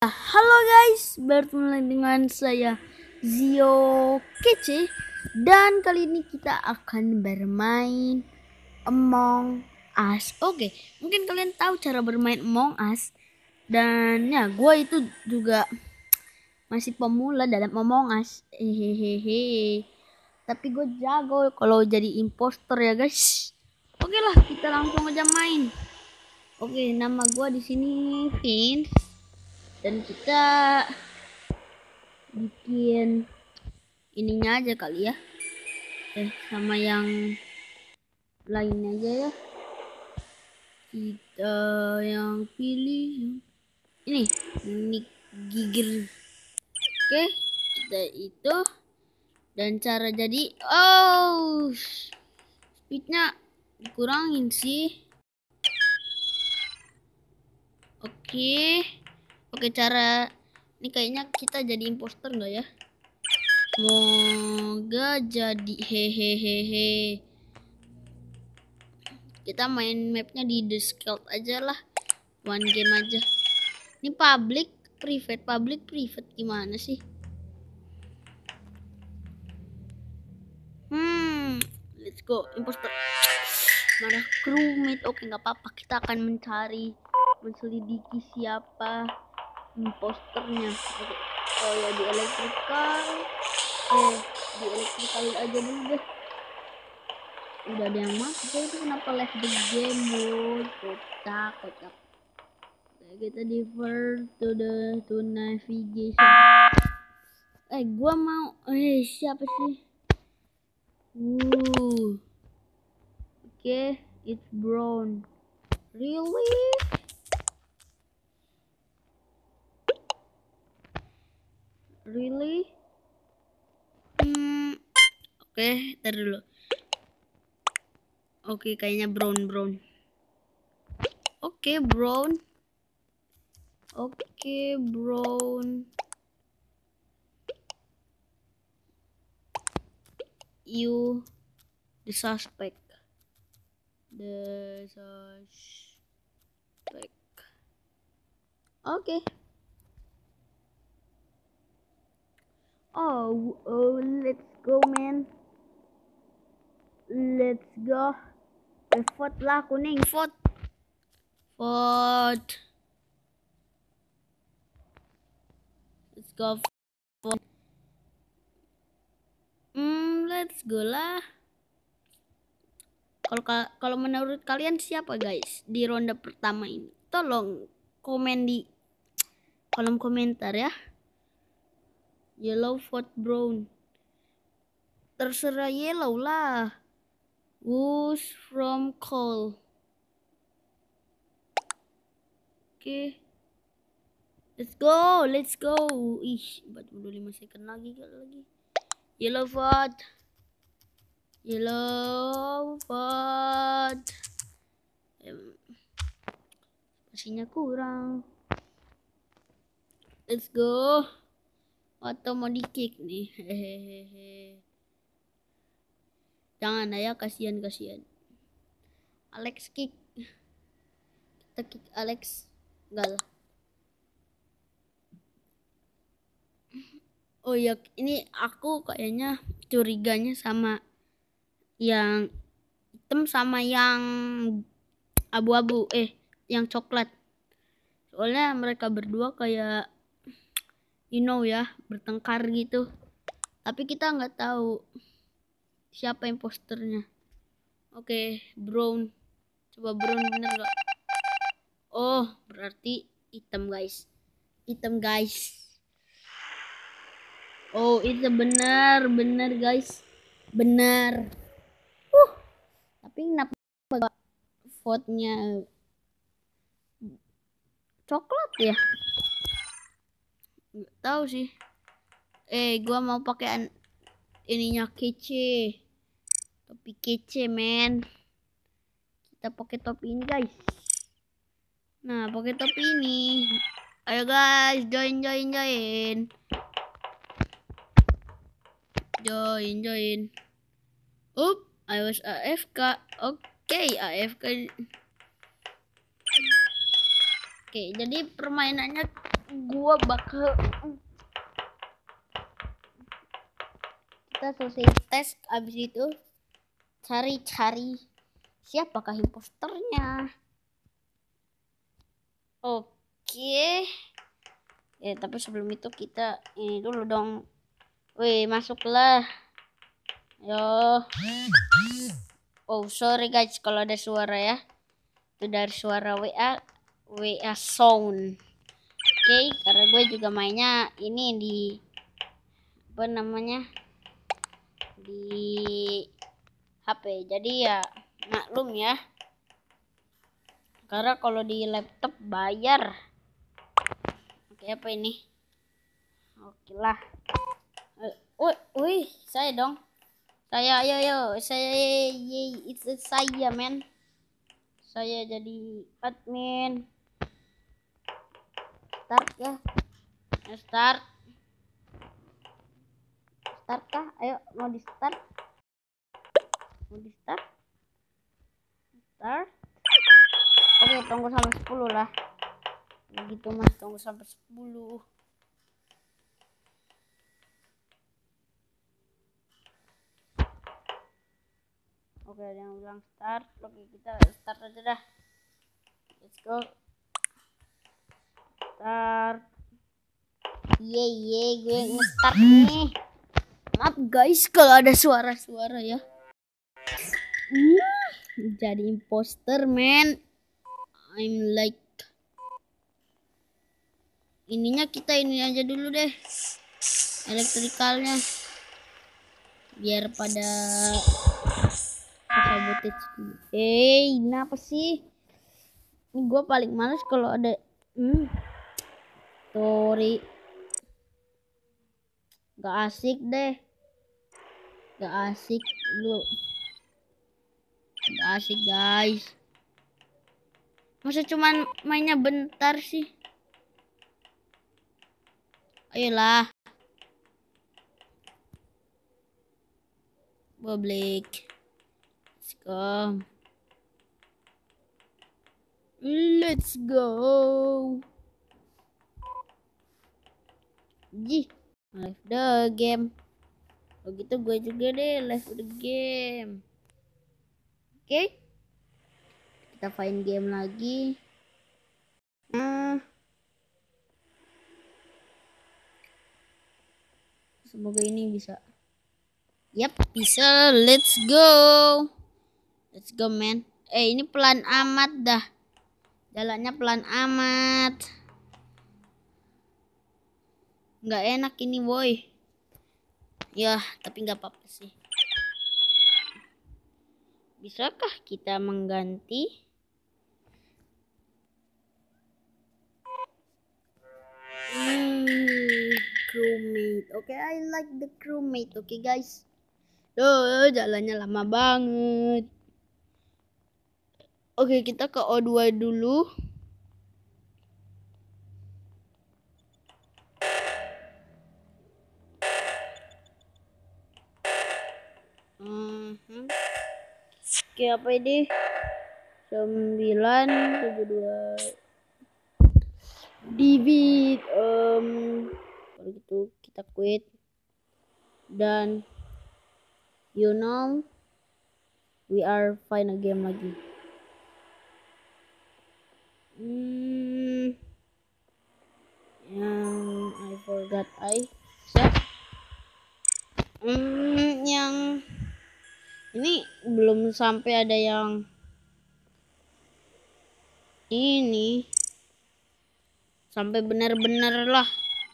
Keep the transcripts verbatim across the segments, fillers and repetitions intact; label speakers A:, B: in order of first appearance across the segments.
A: Halo guys, bertemu dengan saya Zio Kece. Dan kali ini kita akan bermain Among Us. Oke, mungkin kalian tahu cara bermain Among Us. Dan ya, gue itu juga masih pemula dalam Among Us. Hehehe. Tapi gue jago kalau jadi imposter ya guys. Oke lah, kita langsung aja main. Oke, nama gue di sini Vince. Dan kita bikin ininya aja kali ya, eh sama yang lain aja ya. Kita yang pilih ini Nick Gigir. Oke, kita itu. Dan cara jadi, oh speednya dikurangin sih. Oke oke cara ini kayaknya kita jadi imposter nggak ya? Semoga jadi. Hehehehe. Kita main mapnya di The Scout aja lah, one game aja. Ini public private public private gimana sih? Hmm let's go imposter. Mana crewmate? Oke, nggak apa-apa, kita akan mencari menselidiki siapa imposternya. Oke. Oh ya, di electrical eh di electrical aja dulu deh. Udah ada yang masuk ya, itu kenapa left the game mode? Kotak kotak. Nah, kita divert to the to navigation. Eh gua mau eh siapa sih? Uh oke, okay, it's brown. Really? Really? Hmm oke, okay, ntar dulu. Oke, okay, kayaknya brown brown. Oke, okay, brown. Oke, okay, brown. You the suspect. The suspect. Oke. Okay. Oh, oh, let's go, man. Let's go. Eh, vote lah, kuning, vote. Vote. Let's go. Vote. Hmm, let's go lah. Kalau kalau menurut kalian siapa guys di ronde pertama ini? Tolong komen di kolom komentar ya. Yellow vote brown. Terserah yellow lah. Who's from coal? Oke. Okay. Let's go, let's go. Ih, empat puluh lima second lagi lagi. Yellow vote. Yellow vote. Spasinya kurang. Let's go. Atau mau di kick nih. Hehehe. Jangan ya, kasihan kasihan. Alex kick. Kita kick Alex. Enggak lah. Oh ya, ini aku kayaknya curiganya sama yang hitam sama yang abu-abu, eh yang coklat. Soalnya mereka berdua kayak you know ya, bertengkar gitu. Tapi kita nggak tahu siapa imposternya. Oke, okay, brown. Coba brown bener gak? Oh, berarti hitam guys. Hitam guys. Oh, itu benar, benar guys. Benar. Uh, tapi kenapa vote-nya coklat ya? Nggak tahu sih. Eh, gua mau pakai ininya kece. Topi kece, men. Kita pakai topi ini, guys. Nah, pakai topi ini. Ayo guys, join join join. Join join. Up, I was A F K. Oke, okay, A F K. Oke, okay, jadi permainannya gua bakal kita selesai tes, abis itu cari-cari siapakah imposternya. Oke. Ya, tapi sebelum itu kita ini dulu dong. Wih, masuklah. Yo. Oh, sorry guys kalau ada suara ya. Itu dari suara W A W A sound. Oke, okay, karena gue juga mainnya ini di apa namanya? Di H P. Jadi ya maklum ya. Karena kalau di laptop bayar. Oke, apa ini? Oke lah. Wih, wih, saya dong. Saya, ayo, yo, saya, ye, it's saya, men. Saya jadi admin. Start ya. Start. Start kah? Ayo, mau di start. Mau di start. Start. Oke, tunggu sampai sepuluh lah. Begitu mas, tunggu sampai sepuluh. Oke, ada yang bilang start. Oke, kita start aja dah. Let's go. Start. Ye ye, gue nge-start nih. Maaf guys kalau ada suara-suara ya. Hmm, jadi imposter, man. I'm like ininya kita ini aja dulu deh. Elektrikalnya. Biar pada sabotage. Eh, hey, kenapa sih? Ini gue paling males kalau ada hmm. Sorry. Gak asik deh. Gak asik lu. Gak asik guys. Masa cuman mainnya bentar sih. Ayolah. Public. Let's go. Let's go. Ji, live the game. Begitu gue juga deh live the game. Oke. Okay. Kita find game lagi. Nah. Semoga ini bisa. Yap, bisa. Let's go. Let's go, man. Eh, ini pelan amat dah. Jalannya pelan amat. Nggak enak ini, boy. Ya, tapi nggak apa-apa sih. Bisakah kita mengganti? Hmm, crewmate. Oke, okay, I like the crewmate. Oke, okay, guys. Duh, jalannya lama banget. Oke, okay, kita ke O dua dulu. Hmm. Oke, okay, apa ini? sembilan tujuh dua Divid. Um, kalau gitu kita quit. Dan you know we are find a game lagi. Hmm, yang I forgot I siap. Hmm, yang ini belum sampai ada yang ini sampai benar-benar lah.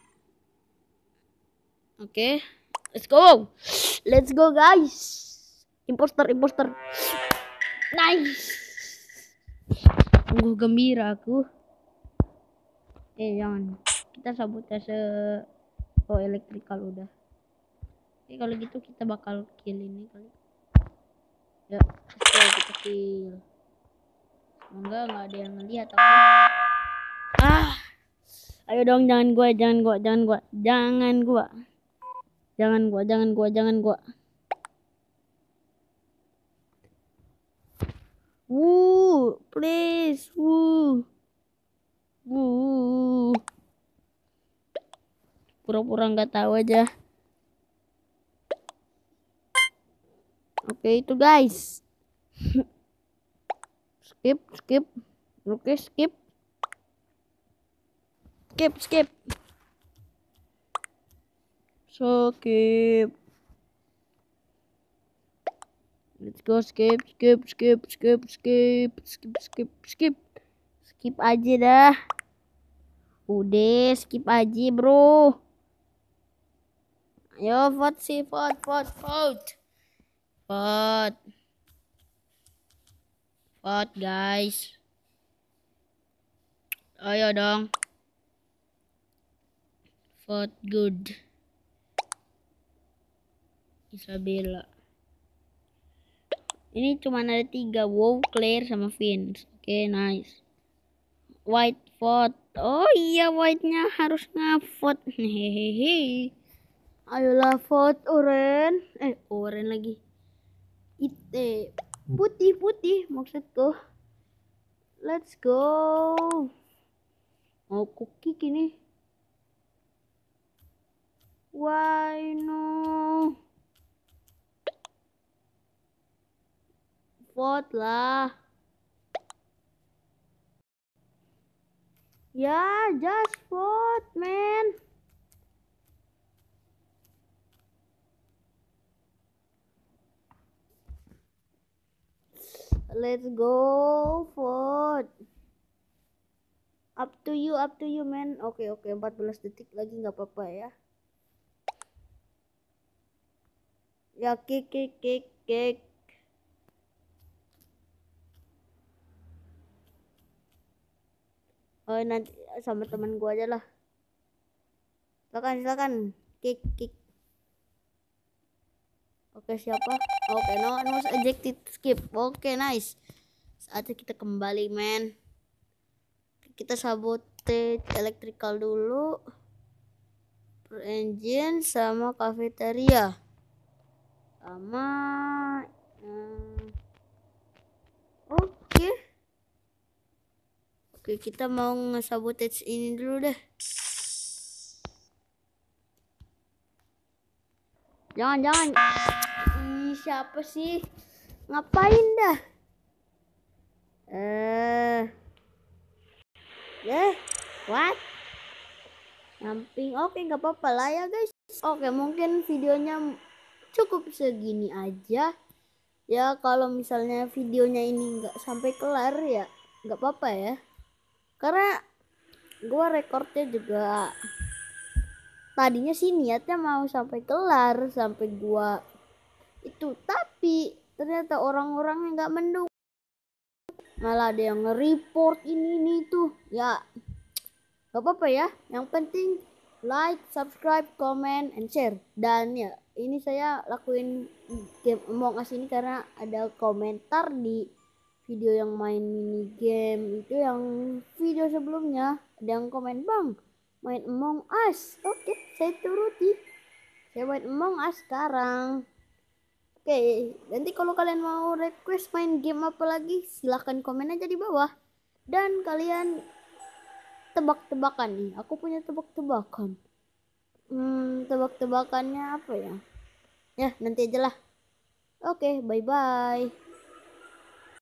A: Oke, okay. Let's go. Let's go guys. Imposter, imposter. Nice. Sungguh gembira aku. Eh jangan. Kita sabotase oh elektrikal udah. Oke, kalau gitu kita bakal kill ini kali. Ya, let's go, kita kill. Semoga nggak ada yang ngeliat aku. Ah. Ayo dong, jangan gua, jangan gua, jangan gua, jangan gua. Jangan gua, jangan gua, jangan gua. Woo, please, woo. Woo. pura-pura nggak tahu aja. Oke itu guys. Skip, skip. Oke skip. Skip, skip. Skip. Let's go skip, skip, skip, skip, skip, skip, skip, skip. Skip aja dah. Udah skip aja bro. Ayo vote sih, vote, vote, vote. Vote. Vote guys. Ayo dong. Vote good. Isabella. Ini cuma ada tiga. Wow, Claire sama Vince. Oke, okay, nice. White vote. Oh iya, white-nya harus nge-vote. Hehehe. Ayolah vote oren. Eh, oren lagi. Ite. Putih-putih maksudku. Let's go. Mau cookie kini. Why no? Vote lah. Ya, just vote, man. Let's go, vote. Up to you, up to you, man. Oke, oke, empat belas detik lagi nggak apa-apa ya. Ya, kick, kick, kick, kick. Oh, nanti sama teman gua aja lah. Silakan, silakan. Kick, kick. Oke, siapa? Oke, no, no ejected, skip. Oke, nice. Saatnya kita kembali, man. Kita sabotage electrical dulu. Engine sama cafeteria. Sama hmm. Oke. Oke, kita mau nge-sabotage ini dulu deh. Jangan, jangan. Ih, siapa sih? Ngapain dah? Eh. Eh, what? Nyamping. Oke, nggak apa-apa lah ya, guys. Oke, mungkin videonya cukup segini aja. Ya, kalau misalnya videonya ini nggak sampai kelar ya, nggak apa-apa ya. Karena gua recordnya juga tadinya sih niatnya mau sampai kelar, sampai gua itu, tapi ternyata orang-orang yang nggak mendukung, malah ada yang nge-report ini ini tuh ya. Gak apa-apa ya, yang penting like, subscribe, comment, and share. Dan ya ini saya lakuin game Among Us ini karena ada komentar di video yang main mini game itu, yang video sebelumnya ada yang komen, bang main Among Us. Oke, saya turuti, saya main Among Us sekarang. Oke, nanti kalau kalian mau request main game apa lagi, silahkan komen aja di bawah. Dan kalian tebak-tebakan nih, aku punya tebak-tebakan. Hmm, tebak-tebakannya apa ya? Ya, nanti aja lah. Oke, bye-bye.